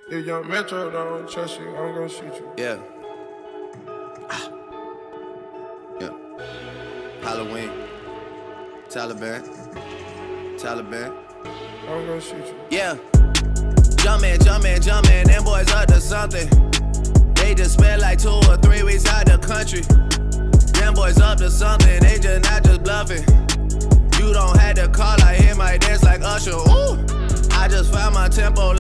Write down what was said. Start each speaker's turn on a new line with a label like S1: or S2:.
S1: If young Metro don't trust you, I'm gonna shoot you.
S2: Yeah. Yeah. Halloween. Taliban.
S1: I'm gonna shoot you.
S2: Yeah. Jumpin', them boys up to something. They just spent like 2 or 3 weeks out the country. Them boys up to something, they just not just bluffing. You don't have to call, I hear my dance like Usher. Ooh, I just found my tempo.